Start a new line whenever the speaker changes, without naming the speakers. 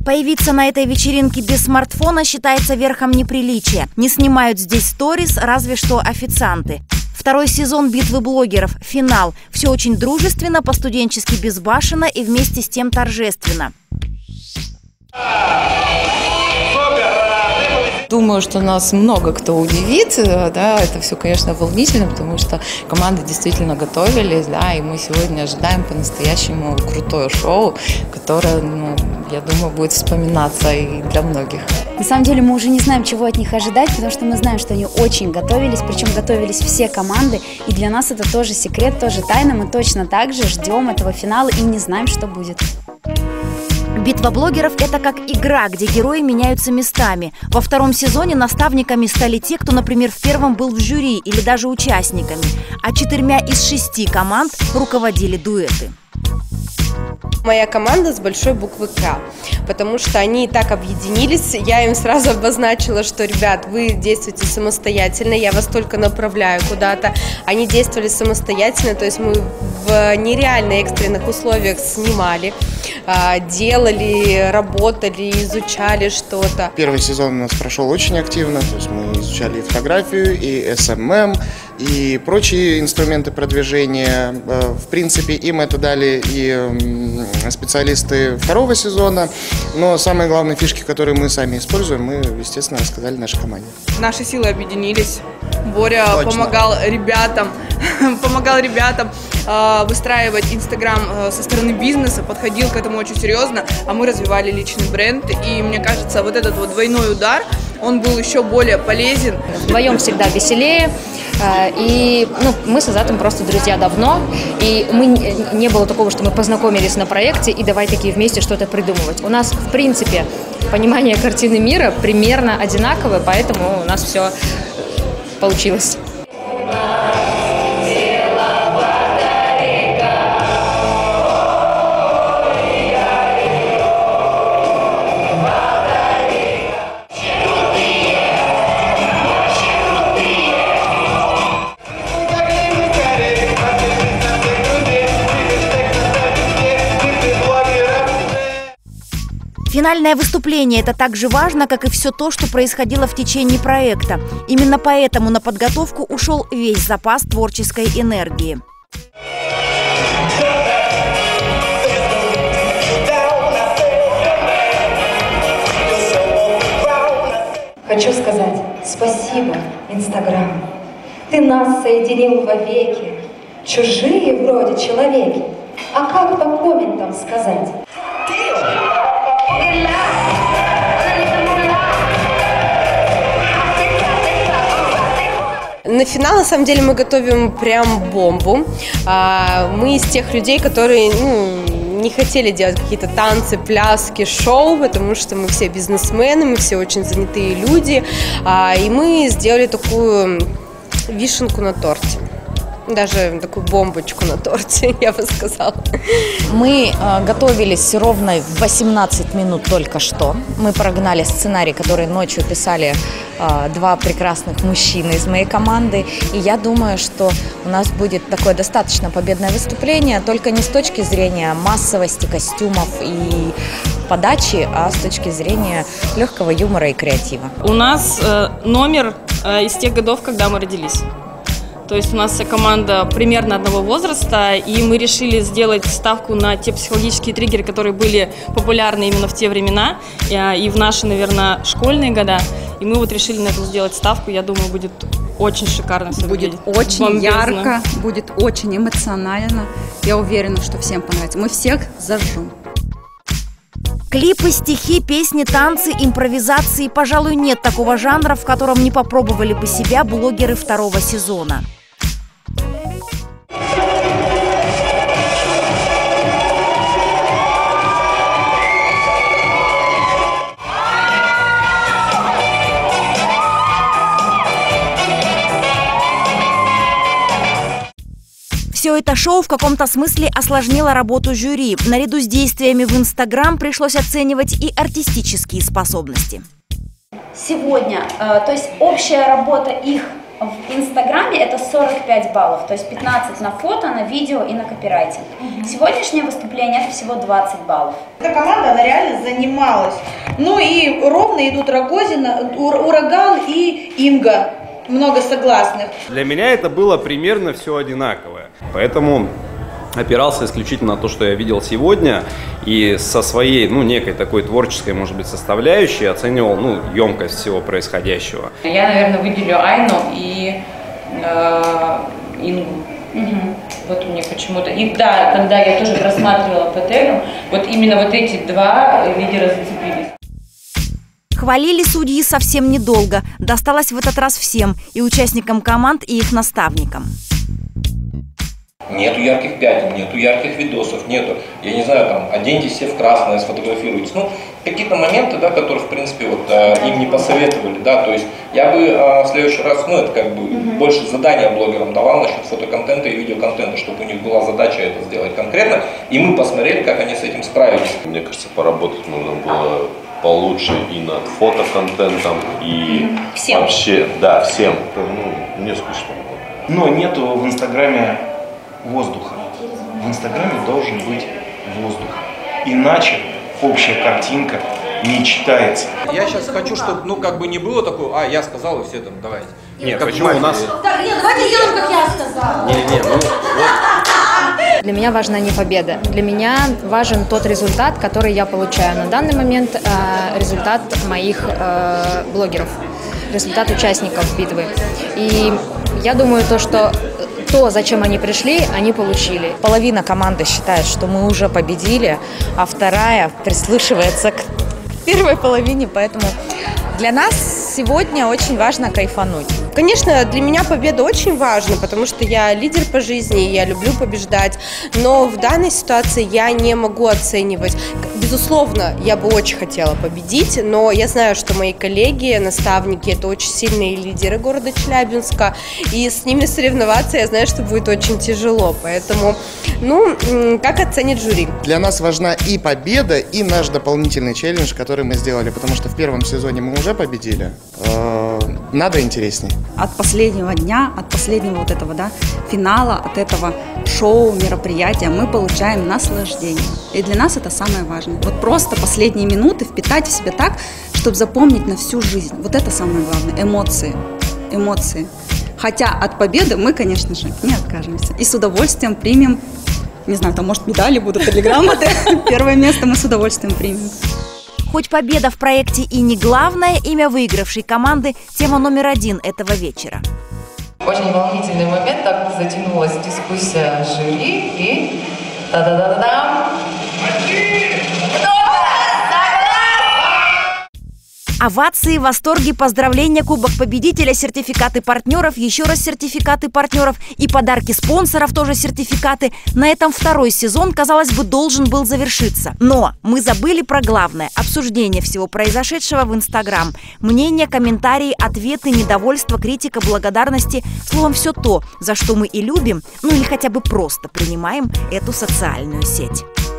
Появиться на этой вечеринке без смартфона считается верхом неприличия. Не снимают здесь сторис, разве что официанты. Второй сезон «Битвы блогеров» – финал. Все очень дружественно, по-студенчески безбашенно и вместе с тем торжественно.
Думаю, что нас много кто удивит, да, это все, конечно, волнительно, потому что команды действительно готовились, да, и мы сегодня ожидаем по-настоящему крутое шоу, которое, я думаю, будет вспоминаться и для многих.
На самом деле мы уже не знаем, чего от них ожидать, потому что мы знаем, что они очень готовились, причем готовились все команды, и для нас это тоже секрет, тоже тайна, мы точно так же ждем этого финала и не знаем, что будет.
«Битва блогеров» – это как игра, где герои меняются местами. Во втором сезоне наставниками стали те, кто, например, в первом был в жюри или даже участниками. А 4 из 6 команд руководили дуэты.
Моя команда с большой буквы «К», потому что они и так объединились. Я им сразу обозначила, что, ребят, вы действуете самостоятельно, я вас только направляю куда-то. Они действовали самостоятельно, то есть мы в нереально экстренных условиях снимали, делали, работали, изучали что-то.
Первый сезон у нас прошел очень активно, то есть мы изучали и фотографию, и SMM, и прочие инструменты продвижения. В принципе, им это дали и специалисты второго сезона, но самые главные фишки, которые мы сами используем, мы, естественно, рассказали нашей команде.
Наши силы объединились. Боря помогал ребятам выстраивать Инстаграм со стороны бизнеса, подходил к этому очень серьезно, а мы развивали личный бренд. И мне кажется, вот этот вот двойной удар, он был еще более полезен.
Вдвоем всегда веселее. И мы с Азатом просто друзья давно, и не было такого, что мы познакомились на проекте и давай такие вместе что-то придумывать. У нас, в принципе, понимание картины мира примерно одинаковое, поэтому у нас все получилось.
Финальное выступление – это так же важно, как и все то, что происходило в течение проекта. Именно поэтому на подготовку ушел весь запас творческой энергии.
Хочу сказать спасибо, Инстаграм. Ты нас соединил вовеки. Чужие вроде человеки. А как по комментам сказать?
На финал, на самом деле, мы готовим прям бомбу. Мы из тех людей, которые не хотели делать какие-то танцы, пляски, шоу, потому что мы все бизнесмены, мы все очень занятые люди. И мы сделали такую вишенку на торте. Даже такую бомбочку на торте, я бы сказала.
Мы готовились ровно в 18 минут только что. Мы прогнали сценарий, который ночью писали 2 прекрасных мужчины из моей команды. И я думаю, что у нас будет такое достаточно победное выступление, только не с точки зрения массовости костюмов и подачи, а с точки зрения легкого юмора и креатива.
У нас номер из тех годов, когда мы родились. То есть у нас вся команда примерно одного возраста, и мы решили сделать ставку на те психологические триггеры, которые были популярны именно в те времена и в наши, наверное, школьные года. И мы вот решили на это сделать ставку. Я думаю, будет очень шикарно.
Будет очень ярко, будет очень эмоционально. Я уверена, что всем понравится. Мы всех зажжем.
Клипы, стихи, песни, танцы, импровизации. Пожалуй, нет такого жанра, в котором не попробовали бы себя блогеры второго сезона. Все это шоу в каком-то смысле осложнило работу жюри. Наряду с действиями в Инстаграм пришлось оценивать и артистические способности.
Сегодня, то есть общая работа их в Инстаграме это 45 баллов, то есть 15 на фото, на видео и на копирайтинг. Сегодняшнее выступление это всего 20 баллов.
Эта команда, она реально занималась. Ну и ровно идут Рогозина, Ураган и Инга. Много согласных.
Для меня это было примерно все одинаковое. Поэтому опирался исключительно на то, что я видел сегодня, и со своей, некой такой творческой, может быть, составляющей оценивал, емкость всего происходящего.
Я, наверное, выделю Айну и Ингу. Вот мне почему-то. И да, когда я тоже просматривала Петелю, вот именно вот эти два лидера зацепились.
Хвалили судьи совсем недолго. Досталось в этот раз всем, и участникам команд, и их наставникам.
Нету ярких пятен, нету ярких видосов, нету, я не знаю, там, оденьтесь все в красное, сфотографируйтесь. Какие-то моменты, да, которые, в принципе, им не посоветовали, да, то есть я бы в следующий раз, это как бы больше задания блогерам давал насчет фотоконтента и видеоконтента, чтобы у них была задача это сделать конкретно, и мы посмотрели, как они с этим справились.
Мне кажется, поработать нужно было получше и над фотоконтентом, и
всем.
Вообще, да, всем. Мне скучно было.
Но нету в Инстаграме воздуха. В Инстаграме должен быть воздух. Иначе общая картинка не читается.
Я сейчас хочу, чтобы, не было такого, я сказал, и все там, давайте.
Нет, почему у нас...
Нет, давайте сделаем, как я сказала.
Для меня важна не победа. Для меня важен тот результат, который я получаю. На данный момент результат моих блогеров, результат участников битвы. И я думаю, что зачем они пришли, они получили. Половина команды считает, что мы уже победили, а вторая прислушивается к первой половине, поэтому для нас сегодня очень важно кайфануть.
Конечно, для меня победа очень важна, потому что я лидер по жизни, я люблю побеждать, но в данной ситуации я не могу оценивать. Безусловно, я бы очень хотела победить, но я знаю, что мои коллеги, наставники – это очень сильные лидеры города Челябинска, и с ними соревноваться, я знаю, что будет очень тяжело, поэтому, как оценит жюри?
Для нас важна и победа, и наш дополнительный челлендж, который мы сделали, потому что в первом сезоне мы уже победили. Надо интересней.
От последнего дня, от последнего финала, от этого шоу, мероприятия мы получаем наслаждение. И для нас это самое важное. Вот просто последние минуты впитать в себя так, чтобы запомнить на всю жизнь. Вот это самое главное. Эмоции. Хотя от победы мы, конечно же, не откажемся. И с удовольствием примем, не знаю, там, может, медали будут или грамоты. Первое место мы с удовольствием примем.
Хоть победа в проекте и не главное, имя выигравшей команды – тема номер 1 этого вечера.
Очень волнительный момент, так затянулась дискуссия жюри и та-да-да-да-дам!
Овации, восторги, поздравления, кубок победителя, сертификаты партнеров, еще раз сертификаты партнеров и подарки спонсоров, тоже сертификаты. На этом второй сезон, казалось бы, должен был завершиться. Но мы забыли про главное – обсуждение всего произошедшего в Инстаграм. Мнения, комментарии, ответы, недовольство, критика, благодарности. Словом, все то, за что мы и любим, или хотя бы просто принимаем эту социальную сеть.